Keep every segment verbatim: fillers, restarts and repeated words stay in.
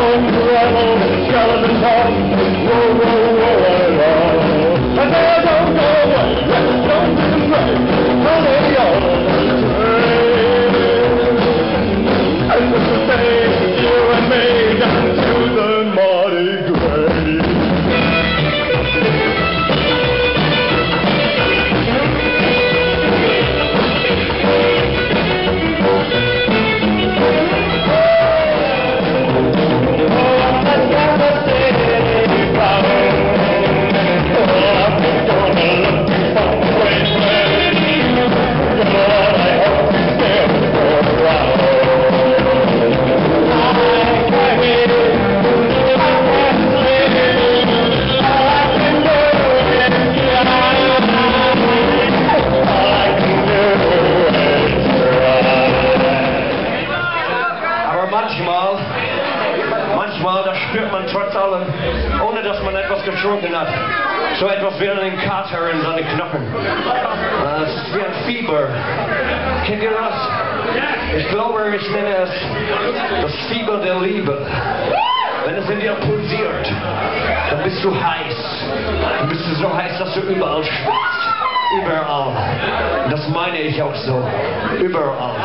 Manchmal, manchmal, da spürt man trotz allem, ohne dass man etwas getrunken hat, so etwas wie einen Kater in seine Knochen. Das ist wie ein Fieber. Kennt ihr das? Ich glaube, ich nenne es das Fieber der Liebe. Wenn es in dir pulsiert, dann bist du heiß. Dann bist du so heiß, dass du überall schwitzt. Überall. Das meine ich auch so. Überall.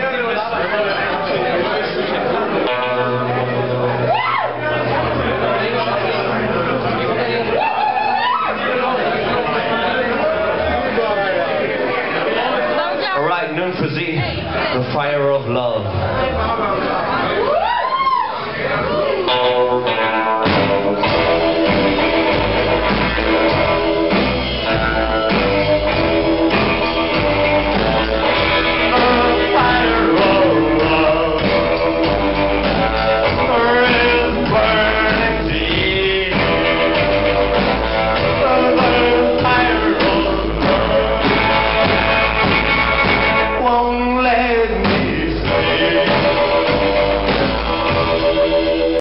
Alright, nun für Sie, The Fire of Love.